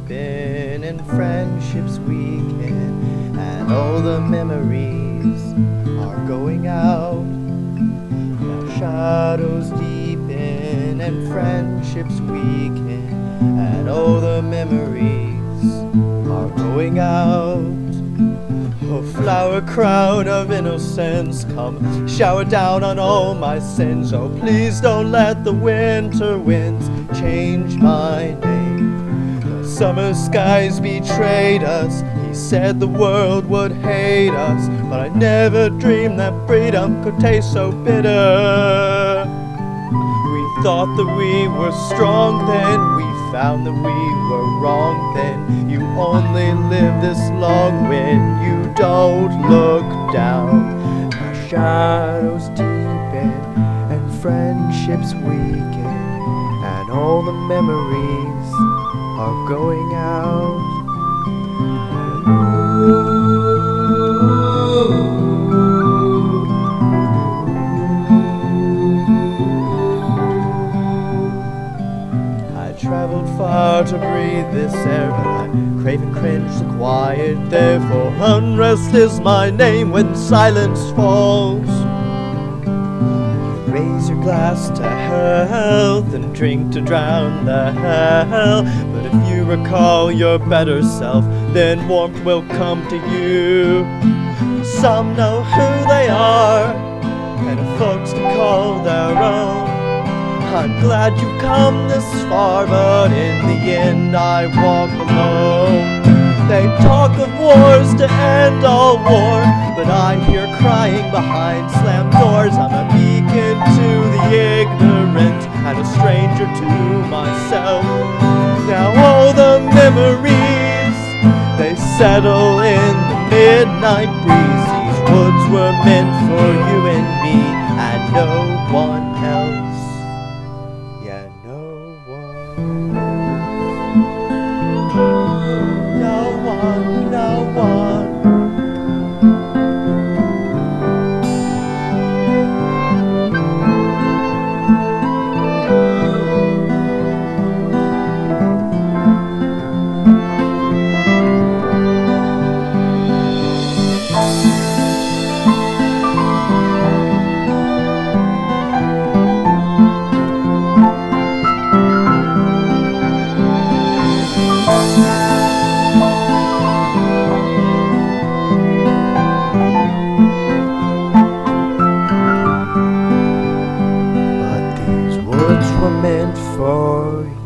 deepen and friendships weaken, and all the memories are going out. Now shadows deepen and friendships weaken, and all the memories are going out. Oh, flower crown of innocence, come shower down on all my sins. Oh, please don't let the winter winds change my name. The summer skies betrayed us. He said the world would hate us, but I never dreamed that freedom could taste so bitter. We thought that we were strong then, we found that we were wrong then. You only live this long when you don't look down. Our shadows deepen and friendships weaken, and all the memories are going out. Traveled far to breathe this air, but I crave and cringe the quiet there. For unrest is my name when silence falls. Raise your glass to health and drink to drown the hell. But if you recall your better self, then warmth will come to you. Some know who they are and have folks to call their own. I'm glad you've come this far, but in the end I walk alone. They talk of wars to end all war, but I hear crying behind slammed doors. I'm a beacon to the ignorant and a stranger to myself. Now all the memories, they settle in the midnight breeze. These woods were meant for you and me and no one else. Were meant for